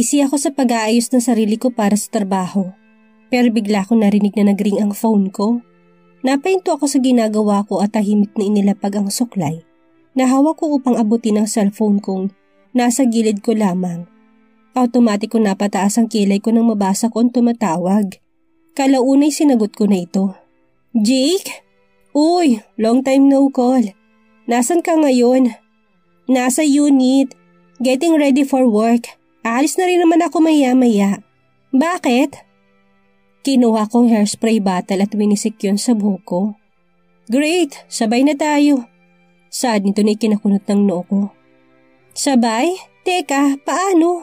Busy ako sa pag-aayos ng sarili ko para sa trabaho. Pero bigla ko narinig na nag-ring ang phone ko. Napahinto ako sa ginagawa ko at tahimik na inilapag ang suklay. Nahawak ko upang abutin ang cellphone kong nasa gilid ko lamang. Automatic ko napataas ang kilay ko nang mabasa ko ang tumatawag. Kalaunay sinagot ko na ito. Jake? Uy, long time no call. Nasaan ka ngayon? Nasa unit. Getting ready for work. Aalis na rin naman ako maya-maya. Bakit? Kinuha kong hairspray bottle at winisik yun sa buhok ko. Great, sabay na tayo. Saad nito na ikinakunot ng noo ko. Sabay? Teka, paano?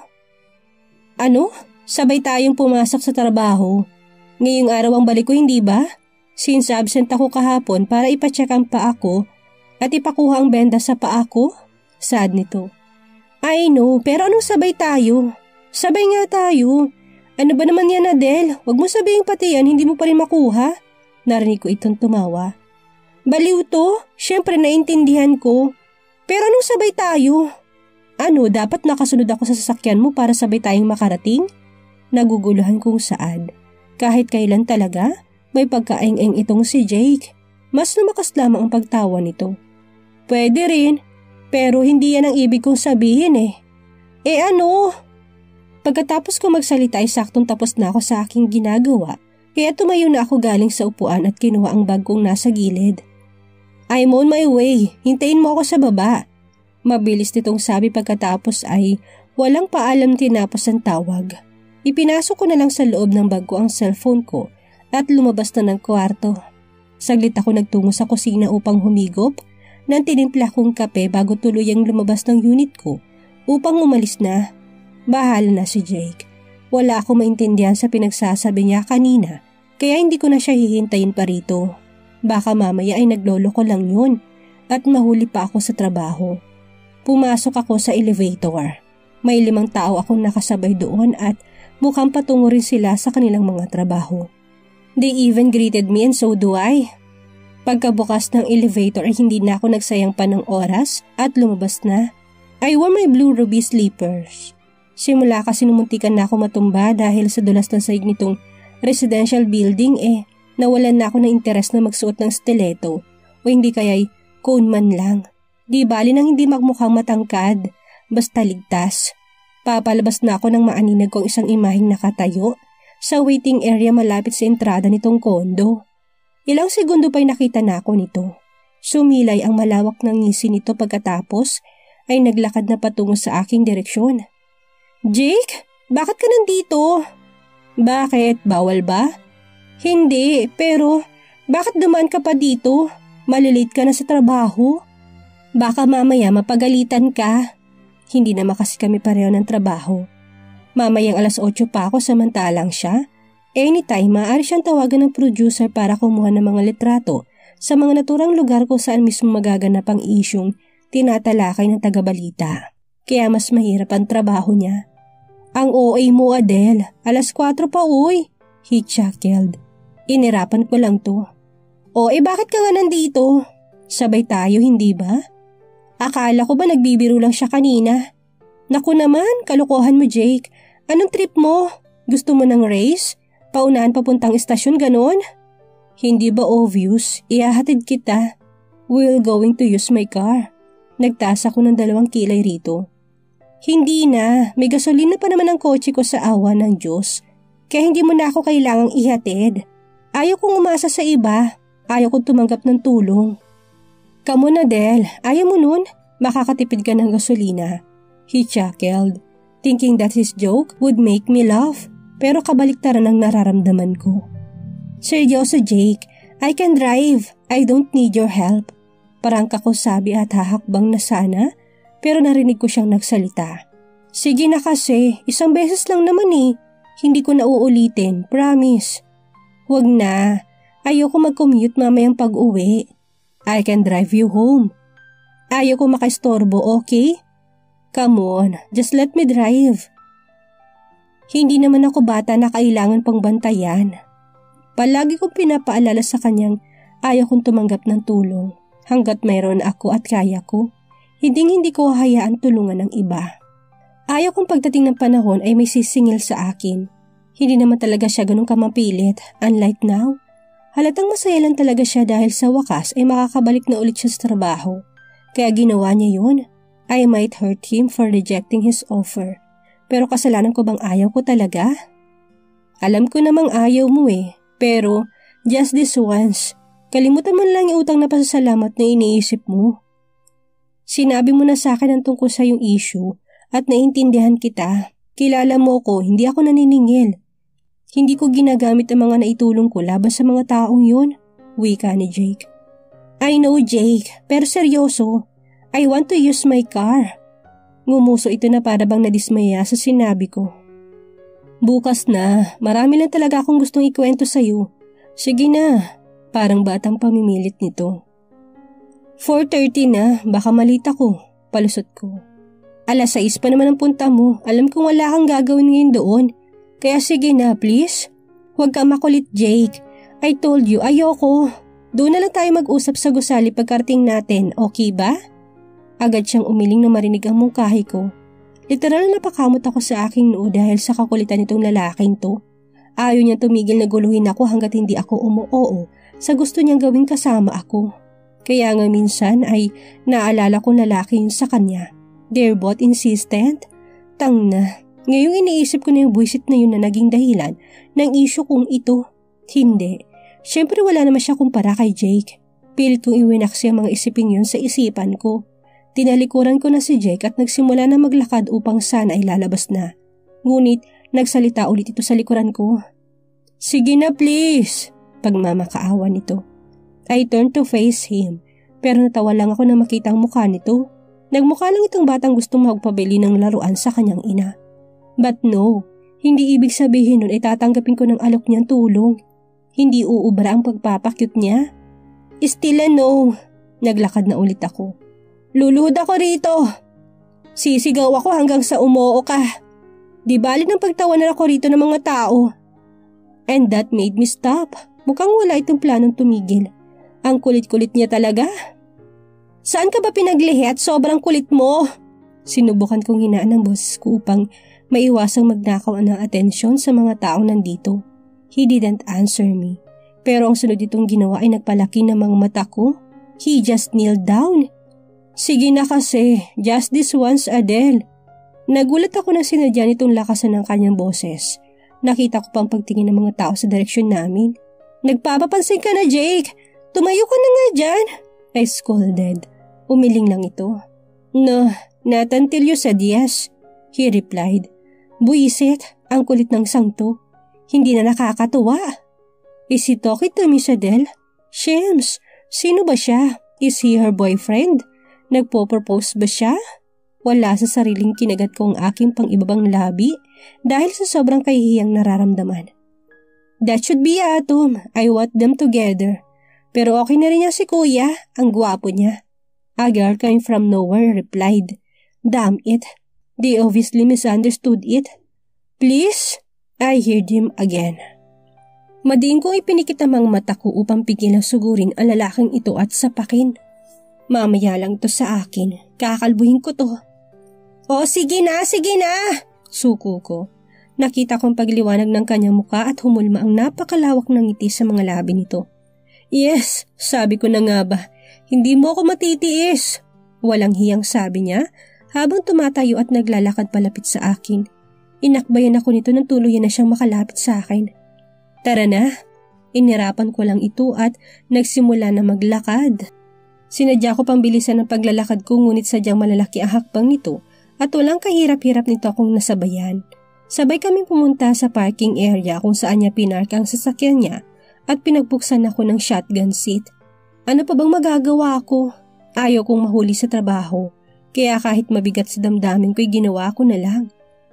Ano? Sabay tayong pumasok sa trabaho. Ngayong araw ang balik ko, hindi ba? Since absent ako kahapon para ipacheck ang paa ko at ipakuha ang benda sa paa ko? Saad nito. I know, pero anong sabay tayo? Sabay nga tayo. Ano ba naman yan, Adele? Huwag mo sabihin pati yan, hindi mo pa rin makuha. Narinig ko itong tumawa. Baliw to? Siyempre naintindihan ko. Pero anong sabay tayo? Ano, dapat nakasunod ako sa sasakyan mo para sabay tayong makarating? Naguguluhan kong Saad. Kahit kailan talaga, may pagkaeng-eng itong si Jake. Mas lumakas lamang ang pagtawa nito. Pwede rin, pero hindi yan ang ibig kong sabihin eh. Ano? Pagkatapos ko magsalita ay saktong tapos na ako sa aking ginagawa, kaya tumayo na ako galing sa upuan at kinuha ang bag kong nasa gilid. I'm on my way, hintayin mo ako sa baba. Mabilis nitong sabi pagkatapos ay walang paalam tinapos ang tawag. Ipinasok ko na lang sa loob ng bag ko ang cellphone ko at lumabas na ng kwarto. Saglit ako nagtungo sa kusina upang humigop ng tinimpla kong kape bago tuluyang lumabas ng unit ko upang umalis na. Bahala na si Jake. Wala ako maintindihan sa pinagsasabi niya kanina kaya hindi ko na siya hihintayin pa rito. Baka mamaya ay naglolo ko lang yun at mahuli pa ako sa trabaho. Pumasok ako sa elevator. May 5 tao akong nakasabay doon at mukhang patungo rin sila sa kanilang mga trabaho. They even greeted me and so do I. Pagkabukas ng elevator ay hindi na ako nagsayang pa ng oras at lumabas na. I wore my blue ruby slippers. Simula kasi numuntikan na ako matumba dahil sa dulas ng sahig nitong residential building nawalan na ako ng interes na magsuot ng stiletto o hindi kaya'y cone man lang. Di bali nang hindi magmukhang matangkad, basta ligtas. Papalabas na ako ng maaninag kong isang imaheng nakatayo sa waiting area malapit sa entrada nitong kondo. Ilang segundo pa'y nakita na ako nito. Sumilay ang malawak ng ngisi nito pagkatapos ay naglakad na patungo sa aking direksyon. Jake, bakit ka nandito? Bakit? Bawal ba? Hindi, pero bakit dumaan ka pa dito? Malilate ka na sa trabaho? Baka mamaya mapagalitan ka. Hindi naman kasi kami pareho ng trabaho. Mamayang 8:00 pa ako samantalang siya. Anytime maaari siyang tawagan ng producer para kumuha ng mga litrato sa mga naturang lugar kung saan mismo magaganap ang isyung tinatalakay ng tagabalita. Kaya mas mahirap ang trabaho niya. Ang OA mo, Adele. 4:00 pa, uy. He chuckled. Inirapan ko lang to. Bakit ka nga nandito? Sabay tayo, hindi ba? Akala ko ba nagbibiro lang siya kanina? Naku naman, kalokohan mo, Jake. Anong trip mo? Gusto mo ng race? Paunahan papuntang istasyon, ganon? Hindi ba obvious? Ihahatid kita. We're going to use my car. Nagtaas ako ng 2 kilay rito. Hindi na, may gasolina pa naman ang kotse ko sa awa ng Diyos. Kaya hindi mo na ako kailangang ihatid. Ayaw kong umasa sa iba. Ayaw kong tumanggap ng tulong. Come on, Adele. Ayaw mo nun? Makakatipid ka ng gasolina. He chuckled, thinking that his joke would make me laugh. Pero kabaliktaran ang nararamdaman ko. Seryoso, Jake. I can drive. I don't need your help. Parangka ko sabi at hahakbang na sana. Pero narinig ko siyang nagsalita. Sige na kasi, 1 beses lang naman eh. Hindi ko na uulitin, promise. Huwag na, ayoko mag-commute mamayang pag-uwi. I can drive you home. Ayoko makaistorbo, okay? Come on, just let me drive. Hindi naman ako bata na kailangan pang bantayan. Palagi kong pinapaalala sa kanyang ayaw kong tumanggap ng tulong. Hanggat mayroon ako at kaya ko. Hindi ko hayaan tulungan ng iba. Ayaw kong pagdating ng panahon ay may sisingil sa akin. Hindi naman talaga siya ganun kamapilit, unlike now. Halatang masaya lang talaga siya dahil sa wakas ay makakabalik na ulit siya sa trabaho. Kaya ginawa niya yun. I might hurt him for rejecting his offer. Pero kasalanan ko bang ayaw ko talaga? Alam ko namang ayaw mo eh. Pero just this once, kalimutan mo lang yung utang na pasasalamat na iniisip mo. Sinabi mo na sa akin ang tungkol sa yung issue at naiintindihan kita. Kilala mo ko, hindi ako naniningil. Hindi ko ginagamit ang mga naitulong ko laban sa mga taong yun, wika ni Jake. I know Jake, pero seryoso. I want to use my car. Ngumuso ito na para bang nadismaya sa sinabi ko. Bukas na, marami lang talaga akong gustong ikwento sa'yo. Sige na, parang batang pamimilit nito. 4:30 na, baka malita ko, palusot ko. 6:00 pa naman ang punta mo, alam kong wala kang gagawin ngayon doon. Kaya sige na, please. Huwag kang makulit, Jake. I told you, ayoko. Doon na lang tayo mag-usap sa gusali pagkarating natin, okay ba? Agad siyang umiling na marinig ang mungkahi ko. Literal na napakamot ako sa aking noo dahil sa kakulitan nitong lalaking to. Ayaw niyang tumigil na guluhin ako hanggat hindi ako umuoo sa gusto niyang gawing kasama ako. Kaya nga minsan ay naalala kong lalaki yun sa kanya. They're both insistent. Tang na. Ngayong iniisip ko na yung buwisit na yun na naging dahilan ng issue kong ito. Hindi. Siyempre wala naman siya kumpara kay Jake. Pilit kong iwinaksi ang mga isiping yun sa isipan ko. Tinalikuran ko na si Jake at nagsimula na maglakad upang sana ay lalabas na. Ngunit nagsalita ulit ito sa likuran ko. Sige na please, pagmamakaawa nito. I turned to face him, pero natawa lang ako na makita ang mukha nito. Nagmukha lang itong batang gustong magpabili ng laruan sa kanyang ina. But no, hindi ibig sabihin nun ay tatanggapin ko ng alok niyang tulong. Hindi uubra ang pagpapakyut niya. Still a no, naglakad na ulit ako. Luluhod ako rito. Sisigaw ako hanggang sa umoo ka. Di bali ng pagtawanan ako rito ng mga tao. And that made me stop. Mukhang wala itong planong tumigil. Ang kulit-kulit niya talaga. Saan ka ba pinaglihi at sobrang kulit mo? Sinubukan kong hinaan ang boses ko upang maiwasang magnakaw ng atensyon sa mga taong nandito. He didn't answer me. Pero ang sunod itong ginawa ay nagpalaki ng mga mata ko. He just kneeled down. Sige na kasi, just this once, Adele. Nagulat ako na sinadya nitong lakasan ng kanyang boses. Nakita ko pang pagtingin ng mga tao sa direksyon namin. Nagpapapansin ka na, Jake. Tumayo ka na nga dyan. I scolded. Umiling lang ito. No, not until you said yes, he replied. Buisit, ang kulit ng sangto. Hindi na nakakatuwa. Is he talking to Miss Adele? Shems, sino ba siya? Is he her boyfriend? Nagpo-propose ba siya? Wala sa sariling kinagat ko ang aking pang-ibabang labi dahil sa sobrang kahihiyang nararamdaman. That should be Atom. I want them together. Pero okay na rin niya si Kuya, ang gwapo niya. A girl came from nowhere replied. Damn it. They obviously misunderstood it. Please? I heard him again. Madiin kong ipinikit ang mga mata ko upang pigilang sugurin ang lalaking ito at sapakin. Mamaya lang to sa akin. Kakalbuhin ko to. Oh, sige na, sige na! Suko ko. Nakita kong pagliwanag ng kanyang muka at humulma ang napakalawak ng ngiti sa mga labi nito. Yes, sabi ko na nga ba, hindi mo ako matitiis. Walang hiyang sabi niya habang tumatayo at naglalakad palapit sa akin. Inakbayan ako nito nang tuluyan na siyang makalapit sa akin. Tara na. Inirapan ko lang ito at nagsimula na maglakad. Sinadya ko pang bilisan ang paglalakad ko ngunit sadyang malalaki ang hakbang nito at walang kahirap-hirap nito akong nasabayan. Sabay kaming pumunta sa parking area kung saan niya pinark ang sasakyan niya at pinagbuksan ako ng shotgun seat. Ano pa bang magagawa ko? Ayaw kong mahuli sa trabaho kaya kahit mabigat sa damdamin ko'y ginawa ko na lang.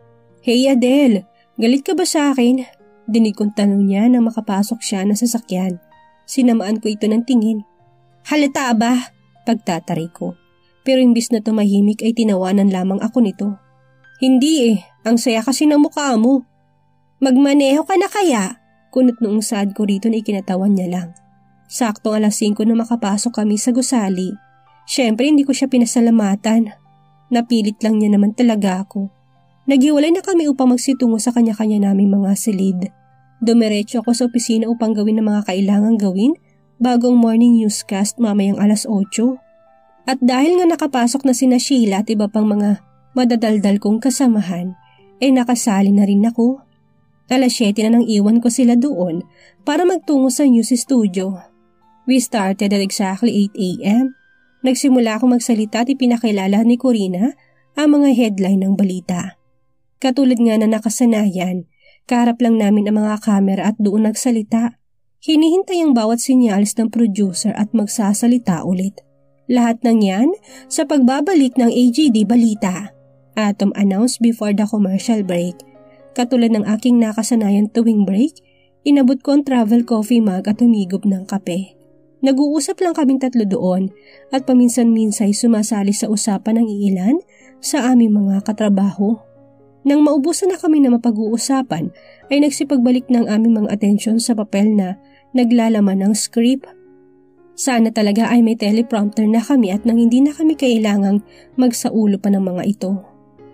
Hey Adele, galit ka ba sa akin? Dinig kong tanong niya nang makapasok siya ng sasakyan. Sinamaan ko ito ng tingin. Halata ba? Pagtatari ko. Pero imbis na tumahimik ay tinawanan lamang ako nito. Hindi ang saya kasi ng mukha mo. Magmaneho ka na kaya? Kunot noong saad ko rito na ikinatawan niya lang. Saktong 5:00 na makapasok kami sa gusali. Siyempre hindi ko siya pinasalamatan. Napilit lang niya naman talaga ako. Naghiwalay na kami upang magsitungo sa kanya-kanya naming mga silid. Dumiretso ako sa opisina upang gawin ang mga kailangang gawin bago ang morning newscast mamayang 8:00. At dahil nga nakapasok na sina Sheila at iba pang mga madadaldal kong kasamahan, nakasali na rin ako. 7:00 na nang iwan ko sila doon para magtungo sa news studio. We started at exactly 8 a.m. Nagsimula akong magsalita at ipinakilala ni Corina ang mga headline ng balita. Katulad nga na nakasanayan, kaharap lang namin ang mga kamera at doon nagsalita. Hinihintay ang bawat sinyalis ng producer at magsasalita ulit. Lahat ng yan sa pagbabalik ng AGD Balita. Atom announced before the commercial break. Katulad ng aking nakasanayan tuwing break, inabot ko ang travel coffee mug at humigop ng kape. Nag-uusap lang kaming tatlo doon at paminsan-minsay sumasali sa usapan ng iilan sa aming mga katrabaho. Nang maubusan na kami na mapag-uusapan ay nagsipagbalik ng aming mga atensyon sa papel na naglalaman ng script. Sana talaga ay may teleprompter na kami at nang hindi na kami kailangang magsaulo pa ng mga ito.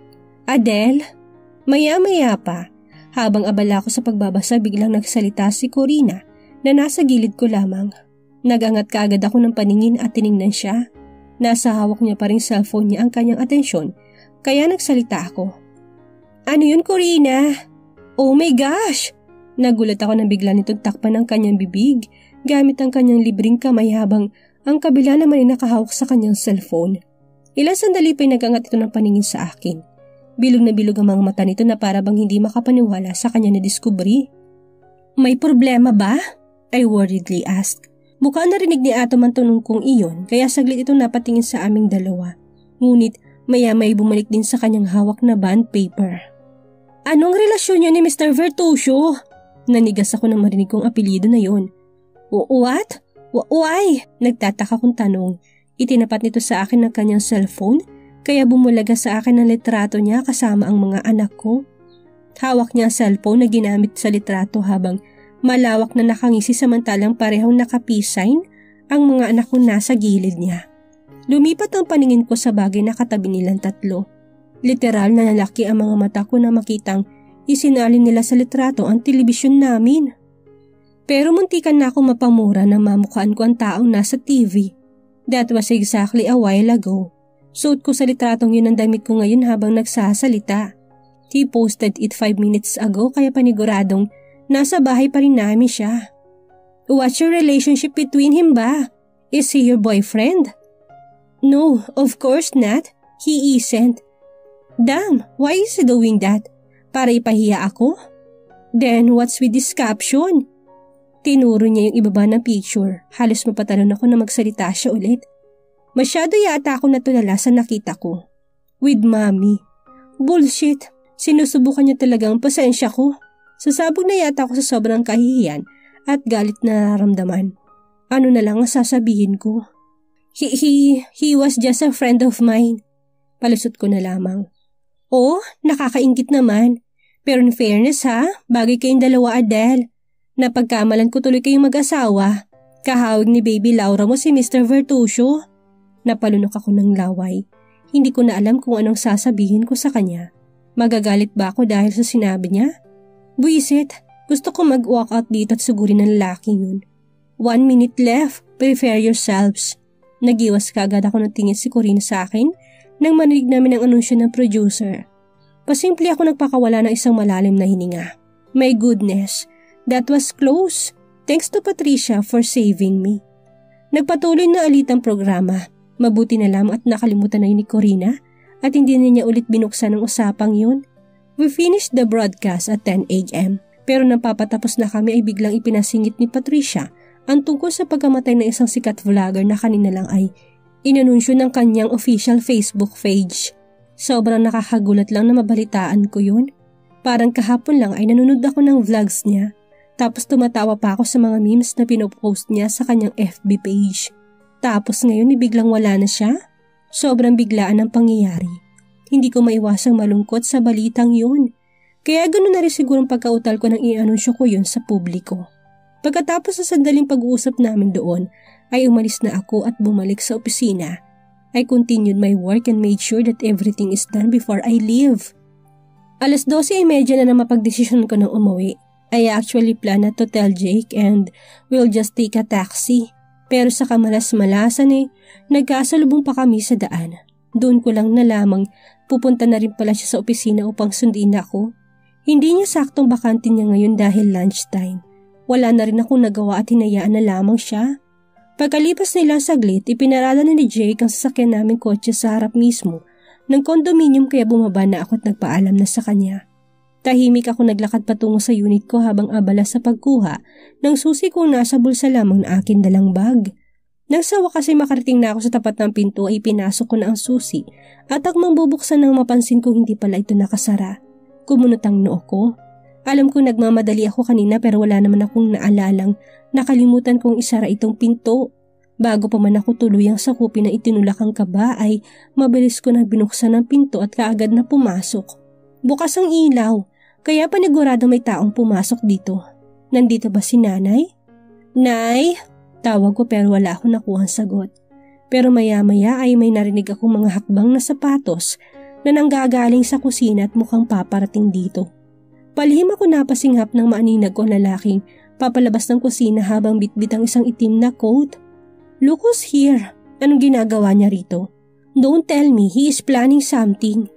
Adele, maya-maya pa, habang abala ko sa pagbabasa biglang nagsalita si Corina na nasa gilid ko lamang. Nagangat kaagad ako ng paningin at tiningnan siya. Nasa hawak niya pa ring cellphone niya ang kanyang atensyon kaya nagsalita ako. Ano yun, Corina? Oh my gosh! Nagulat ako nang bigla nitong takpan ng kanyang bibig gamit ang kanyang libreng kamay habang ang kabila naman ay nakahawak sa kanyang cellphone. Ilang sandali pa'y nagangat ito ng paningin sa akin. Bilog na bilog ang mga mata nito na para bang hindi makapaniwala sa kanya na diskubri. May problema ba? I worriedly asked. Mukhang narinig ni Atom ang tanong kong iyon kaya saglit itong napatingin sa aming dalawa. Ngunit maya-may bumalik din sa kanyang hawak na bond paper. Anong relasyon niyo ni Mr. Vertusio? Nanigas ako nang marinig kong apelyido na yon. What? Why? Nagtataka kong tanong. Itinapat nito sa akin ang kanyang cellphone kaya bumulaga sa akin ang litrato niya kasama ang mga anak ko. Hawak niya ang cellphone na ginamit sa litrato habang malawak na nakangisi samantalang parehong naka-peace sign ang mga anak ko nasa gilid niya. Lumipat ang paningin ko sa bagay na katabi nilang tatlo. Literal na lalaki ang mga mata ko na makitang isinalin nila sa litrato ang telebisyon namin. Pero muntikan na akong mapamura na mamukhaan ko ang taong nasa TV. That was exactly a while ago. Suot ko sa litratong yun ang damit ko ngayon habang nagsasalita. He posted it 5 minutes ago kaya paniguradong nasa bahay pa rin namin siya. What's your relationship between him ba? Is he your boyfriend? No, of course not. He isn't. Damn, why is he doing that? Para ipahiya ako? Then what's with this caption? Tinuro niya yung ibaba ng picture. Halos mapatalon ako na magsalita siya ulit. Masyado yata ako natulala sa nakita ko. With mommy. Bullshit. Sinusubukan niya talaga ang pasensya ko. Sasabog na yata ako sa sobrang kahihiyan at galit na nararamdaman. Ano na lang ang sasabihin ko? He was just a friend of mine. Palusot ko na lamang. Oh, nakakaingit naman. Pero in fairness ha, bagay kayong dalawa Adele. Napagkamalan ko tuloy kayong mag-asawa. Kahawig ni Baby Laura mo si Mr. Vertusio. Napalunok ako ng laway. Hindi ko na alam kung anong sasabihin ko sa kanya. Magagalit ba ako dahil sa sinabi niya? Buisit, gusto ko mag-walk out dito at sugurin ng lalaking yun. 1 minute left, prepare yourselves. Nagiwas kaagad ako ng tingin si Corina sa akin nang marinig namin ang anunsyo ng producer. Pasimple ako nagpakawala ng isang malalim na hininga. My goodness, that was close. Thanks to Patricia for saving me. Nagpatuloy na alit ang programa. Mabuti na lamang at nakalimutan na yun ni Corina at hindi na niya ulit binuksan ang usapang yun. We finished the broadcast at 10 a.m. Pero nang papatapos na kami ay biglang ipinasingit ni Patricia ang tungkol sa pagkamatay ng isang sikat vlogger na kanina lang ay inanunsyo ng kanyang official Facebook page. Sobrang nakakagulat lang na mabalitaan ko yun. Parang kahapon lang ay nanonood ako ng vlogs niya. Tapos tumatawa pa ako sa mga memes na pinopost niya sa kanyang FB page. Tapos ngayon biglang wala na siya. Sobrang biglaan ang pangyayari. Hindi ko maiwasang malungkot sa balitang yun. Kaya ganoon na rin sigurong pagkautal ko nang i-anunsyo ko yun sa publiko. Pagkatapos sa sandaling pag-uusap namin doon, ay umalis na ako at bumalik sa opisina. I continued my work and made sure that everything is done before I leave. 12:30 na mapagdesisyon ko nang umuwi. I actually plan not to tell Jake and we'll just take a taxi. Pero sa kamalas-malasan nagkasalubong pa kami sa daan. Doon ko lang nalamang pupunta na rin pala siya sa opisina upang sundin ako. Hindi niya saktong bakante niya ngayon dahil lunchtime. Wala na rin akong nagawa at hinayaan na lamang siya. Pagkalipas nila saglit, ipinarada na ni Jake ang sasakyan naming kotse sa harap mismo ng condominium kaya bumaba na ako at nagpaalam na sa kanya. Tahimik ako naglakad patungo sa unit ko habang abala sa pagkuha ng susi kong nasa bulsa lamang na akin dalang bag. Nang sa wakas ay makarating na ako sa tapat ng pinto ay pinasok ko na ang susi at akmang bubuksan nang mapansin kong hindi pala ito nakasara. Kumunot ang noo ko. Alam ko nagmamadali ako kanina pero wala naman akong naalalang nakalimutan kong isara itong pinto. Bago pa man ako tuluyang sakupin na itinulak ang kaba ay mabilis ko na binuksan ang pinto at kaagad na pumasok. Bukas ang ilaw, kaya panigurado may taong pumasok dito. Nandito ba si nanay? Nay? Tawag ko pero wala akong nakuhang sagot. Pero maya-maya ay may narinig akong mga hakbang na sapatos na nanggagaling sa kusina at mukhang paparating dito. Palihim ako napasinghap ng maaninag ko lalaking papalabas ng kusina habang bitbit ang isang itim na coat. Look who's here. Anong ginagawa niya rito? Don't tell me he is planning something.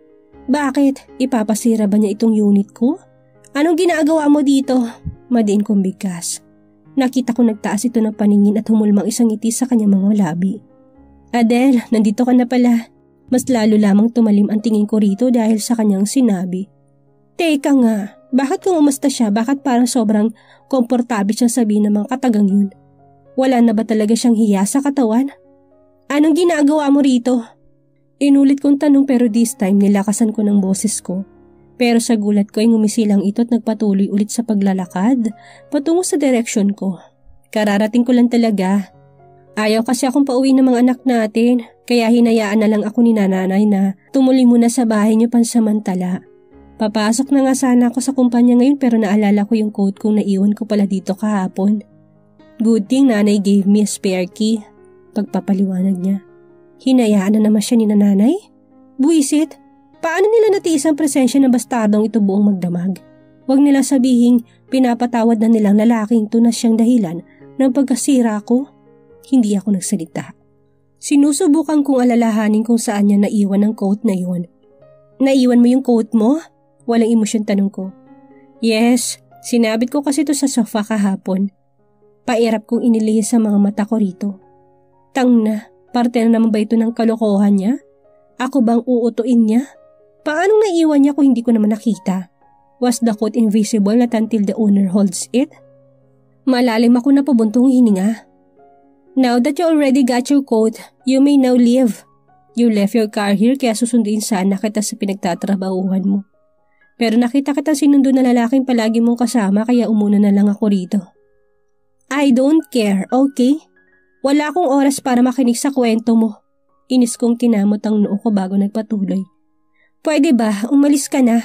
Bakit? Ipapasira ba niya itong unit ko? Anong ginagawa mo dito? Madiin kong bigkas. Nakita ko nagtaas ito ng paningin at humulmang isang ngiti sa kanyang mga labi. Adele, nandito ka na pala. Mas lalo lamang tumalim ang tingin ko rito dahil sa kanyang sinabi. Teka nga, bakit kung umasta siya, bakit parang sobrang komportable siyang sabihin ng mga katagang yun? Wala na ba talaga siyang hiya sa katawan? Anong ginagawa mo rito? Inulit kong tanong pero this time nilakasan ko ng boses ko. Pero sa gulat ko ay ngumisilang ito at nagpatuloy ulit sa paglalakad patungo sa direksyon ko. Kararating ko lang talaga. Ayaw kasi akong pauwi ng mga anak natin kaya hinayaan na lang ako ni nanay na tumuli muna sa bahay niyo pansamantala. Papasok na nga sana ako sa kumpanya ngayon pero naalala ko yung coat kong naiwan ko pala dito kahapon. Good thing nanay gave me a spare key. Pagpapaliwanag niya. Hinayaan na naman siya ni nanay? Buisit, paano nila natiis ang presensya ng bastardong ito buong magdamag? Huwag nila sabihing pinapatawad na nilang lalaking ito na siyang dahilan ng pagkasira ko. Hindi ako nagsalita. Sinusubukan kong alalahanin kung saan niya naiwan ang coat na yun. Naiwan mo yung coat mo? Walang emosyon tanong ko. Yes, sinabit ko kasi ito sa sofa kahapon. Pairap kong inilihis sa mga mata ko rito. Tangna. Parte na naman ba ito ng kalokohan niya? Ako bang uutuin niya? Paanong naiwan niya kung hindi ko naman nakita? Was the coat invisible not until the owner holds it? Malalim ako na pabuntong hininga. Now that you already got your coat, you may now leave. You left your car here kaya susunduin sana kita sa pinagtatrabahuhan mo. Pero nakita kitang sinundo na lalaking palagi mong kasama kaya umuna na lang ako rito. I don't care, okay? Wala akong oras para makinig sa kwento mo. Inis kong kinamot ang noo ko bago nagpatuloy. Pwede ba? Umalis ka na.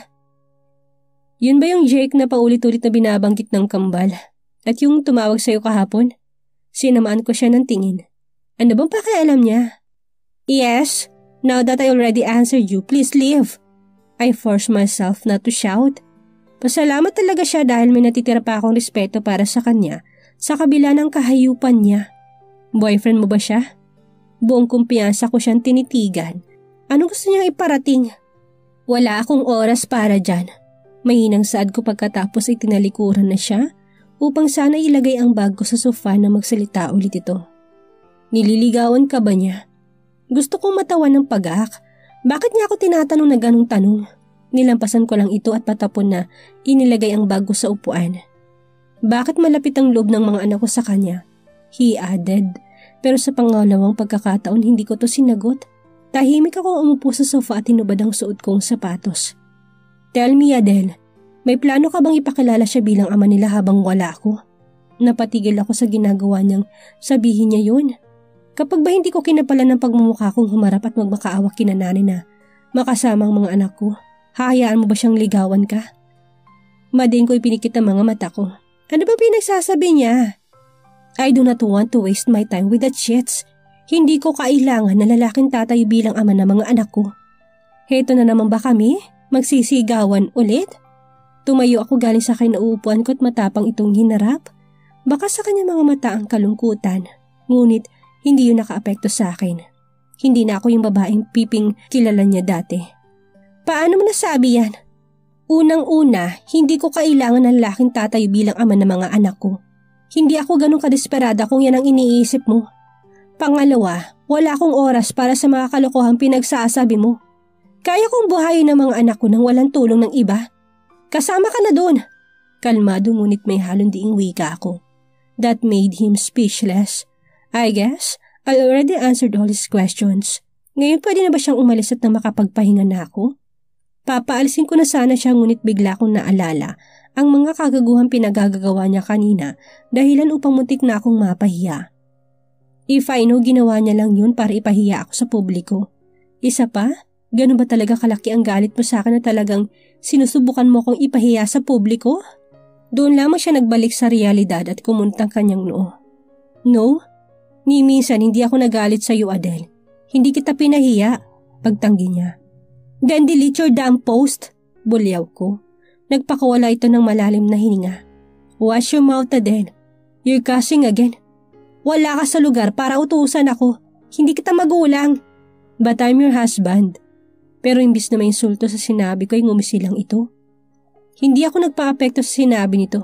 Yun ba yung Jake na paulit-ulit na binabanggit ng kambal? At yung tumawag sa'yo kahapon? Sinamaan ko siya ng tingin. Ano bang pakialam niya? Yes, now that I already answered you, please leave. I forced myself not to shout. Pasalamat talaga siya dahil may natitira pa akong respeto para sa kanya sa kabila ng kahayupan niya. Boyfriend mo ba siya? Buong kumpiyansa ko siyang tinitigan. Ano gusto niyang iparating? Wala akong oras para dyan. Mahinang saad ko pagkatapos ay tinalikuran na siya upang sana ilagay ang bag ko sa sofa na magsalita ulit ito. Nililigawan ka ba niya? Gusto kong matawan ng pag-aak. Bakit niya ako tinatanong na ganong tanong? Nilampasan ko lang ito at patapon na inilagay ang bag ko sa upuan. Bakit malapit ang loob ng mga anak ko sa kanya? He added. Pero sa pangalawang pagkakataon hindi ko to sinagot. Tahimik akong umupo sa sofa at hinubad ang suot kong sapatos. Tell me Adele, may plano ka bang ipakilala siya bilang ama nila habang wala ako? Napatigil ako sa ginagawa niyang sabihin niya yun. Kapag ba hindi ko kinapalan ng pagmumukha kong humarap at magmakaawak kina nanay na makasama ang mga anak ko, hahayaan mo ba siyang ligawan ka? Madiin ko ipinikit ang mga mata ko. Ano ba pinagsasabi niya? I do not want to waste my time with that shits. Hindi ko kailangan na lalaking tatay bilang ama ng mga anak ko. Heto na naman ba kami? Magsisigawan ulit? Tumayo ako galing sa kinauupuan ko at matapang itong hinarap. Baka sa kanya mga mata ang kalungkutan, ngunit hindi yun nakaapekto sa akin. Hindi na ako yung babaeng piping kilala niya dati. Paano mo nasabi yan? Unang-una, hindi ko kailangan ng laking tatayo bilang ama ng mga anak ko. Hindi ako ganun kadesperada kung yan ang iniisip mo. Pangalawa, wala akong oras para sa mga kalokohang pinagsasabi mo. Kaya kong buhayin ang mga anak ko nang walang tulong ng iba. Kasama ka na doon. Kalmado ngunit may halong diing wika ako. That made him speechless. I guess I already answered all his questions. Ngayon pwede na ba siyang umalis at na makapagpahinga na ako? Papaalisin ko na sana siya ngunit bigla kong naalala ang mga kagaguhang pinagagagawa niya kanina dahilan upang muntik na akong mapahiya. If I know ginawa niya lang yun para ipahiya ako sa publiko. Isa pa, ganun ba talaga kalaki ang galit mo sa akin na talagang sinusubukan mo akong ipahiya sa publiko? Doon lamang siya nagbalik sa realidad at kumuntang kanyang noo. No? Ni minsan hindi ako nagalit sa iyo, Adele. Hindi kita pinahiya, pagtanggi niya. Then delete your damn post, bulyaw ko. Nagpakawala ito ng malalim na hininga. Wash your mouth, Adele. You're cussing again. Wala ka sa lugar para utusan ako. Hindi kita magulang. But I'm your husband. Pero imbis na may insulto sa sinabi ko ay ngumisi lang ito. Hindi ako nagpa-apekto sa sinabi nito.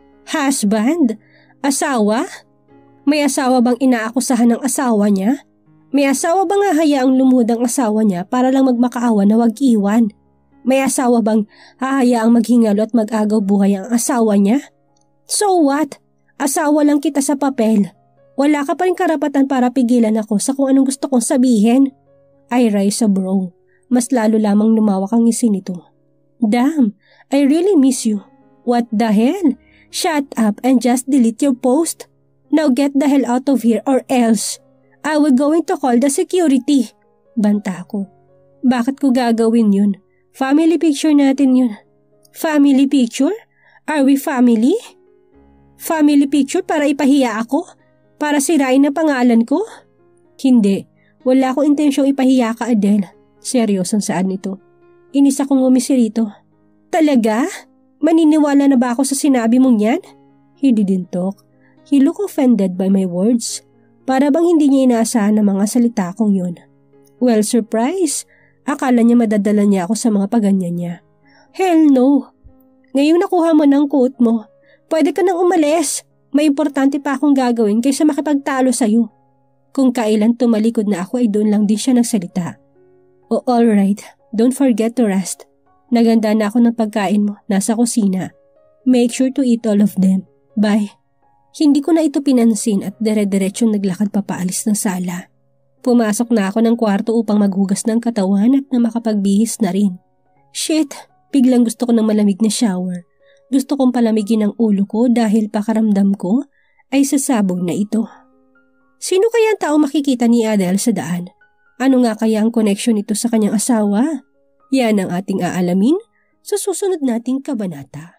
Husband? Asawa? May asawa bang inaakusahan ng asawa niya? May asawa bang hahayaang lumuhod ang asawa niya para lang magmakaawa na wag iwan? May asawa bang hahayaang maghingalo at mag-agaw buhay ang asawa niya? So what? Asawa lang kita sa papel. Wala ka pa rin karapatan para pigilan ako sa kung anong gusto kong sabihin. I rise a bro. Mas lalo lamang lumawak ang ngisi nito. Damn, I really miss you. What the hell? Shut up and just delete your post. Now get the hell out of here or else I will going to call the security. Banta ko. Bakit ko gagawin yun? Family picture natin yun. Family picture? Are we family? Family picture para ipahiya ako? Para sirain ang pangalan ko? Hindi. Wala akong intensyong ipahiya ka, Adele. Seryosong saan nito? Inis akong ngumisi rito. Talaga? Maniniwala na ba ako sa sinabi mong yan? He didn't talk. He looked offended by my words. Para bang hindi niya inaasahan ang mga salita kong yun. Well, surprise. Akala niya madadala niya ako sa mga paganyan niya. Hell no. Ngayong nakuha mo ng quote mo, pwede ka nang umalis. May importante pa akong gagawin kaysa makipagtalo sa'yo. Kung kailan tumalikod na ako ay doon lang din siya nagsalita. Oh, alright. Don't forget to rest. Naganda na ako ng pagkain mo. Nasa kusina. Make sure to eat all of them. Bye. Hindi ko na ito pinansin at dire-diretsong naglakad papaalis ng sala. Pumasok na ako ng kwarto upang maghugas ng katawan at na makapagbihis na rin. Shit, biglang gusto ko ng malamig na shower. Gusto kong palamigin ang ulo ko dahil pakaramdam ko ay sasabog na ito. Sino kaya ang tao makikita ni Adele sa daan? Ano nga kaya ang connection nito sa kanyang asawa? Yan ang ating aalamin sa susunod nating kabanata.